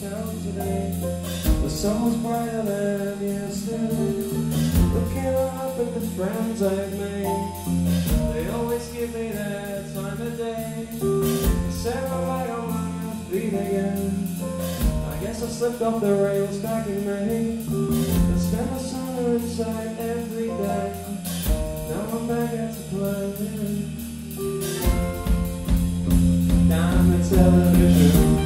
town today. The sun was brighter than yesterday. Looking up at the friends I've made, they always give me that time of day. Set my light on my feet again. I guess I slipped off the rails back in May. I spent my summer inside every day. Now I'm back at the play. Down the television.